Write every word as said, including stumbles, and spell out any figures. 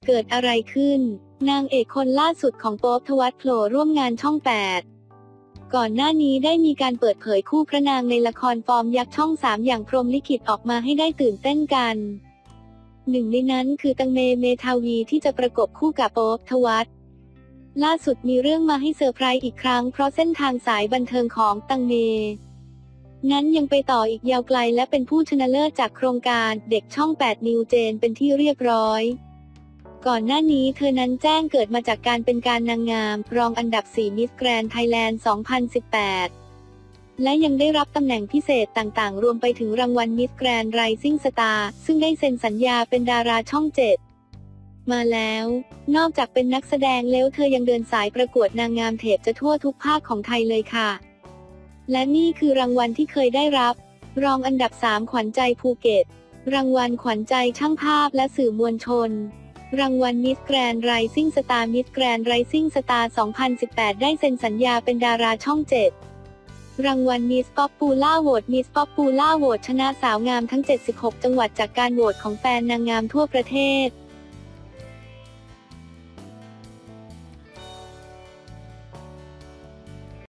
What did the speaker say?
เกิดอะไรขึ้นนางเอกคนล่าสุดของโป๊ป ธวัชโผล่ร่วมงานช่องแปดก่อนหน้านี้ได้มีการเปิดเผยคู่พระนางในละครฟอร์มยักษ์ช่องสามอย่างพรหมลิขิตออกมาให้ได้ตื่นเต้นกันหนึ่งในนั้นคือตังเม เมทาวีที่จะประกบคู่กับโป๊ป ธวัชล่าสุดมีเรื่องมาให้เซอร์ไพรส์อีกครั้งเพราะเส้นทางสายบันเทิงของตังเมนั้นยังไปต่ออีกยาวไกลและเป็นผู้ชนะเลิศจากโครงการเด็กช่องแปดนิวเจนเป็นที่เรียบร้อยก่อนหน้านี้เธอนั้นแจ้งเกิดมาจากการเป็นการนางงามรองอันดับสี่มิสแกรนด์ไทยแลนด์ สองพันสิบแปด และยังได้รับตำแหน่งพิเศษต่างๆรวมไปถึงรางวัลมิสแกรนด์ไรซิ่งสตาร์ซึ่งได้เซ็นสัญญาเป็นดาราช่องเจ็ดมาแล้วนอกจากเป็นนักแสดงแล้วเธอยังเดินสายประกวดนางงามเทปจะทั่วทุกภาคของไทยเลยค่ะและนี่คือรางวัลที่เคยได้รับรองอันดับสามขวัญใจภูเก็ตรางวัลขวัญใจช่างภาพและสื่อมวลชนรางวัลมิสแกรนด์ไรซิ่งสตาร์มิสแกรนด์ไรซิ่งสตาร์ สองพันสิบแปด ได้เซ็นสัญญาเป็นดาราช่องเจ็ดรางวัลมิสป๊อปปูล่าโหวตมิสป๊อปปูล่าโหวตชนะสาวงามทั้งเจ็ดสิบหกจังหวัดจากการโหวตของแฟนนางงามทั่วประเทศ